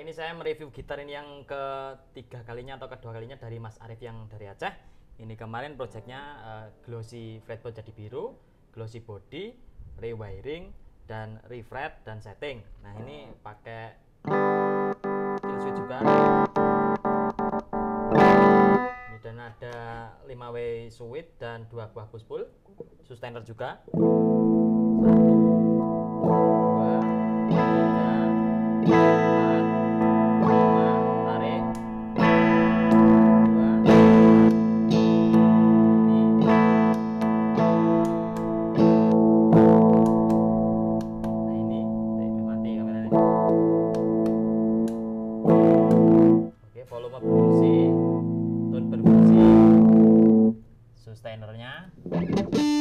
ini saya mereview gitar ini yang ketiga kalinya atau kedua kalinya dari Mas Arif yang dari Aceh. Ini kemarin projectnya glossy fretboard jadi biru, glossy body, rewiring, dan refret dan setting. Nah ini pakai kill switch juga. Ini dan ada 5W switch dan 2 buah push pull, sustainer juga. 1, 2, 3, 4, 5. Oke, volume berfungsi, tone berfungsi, sustainernya.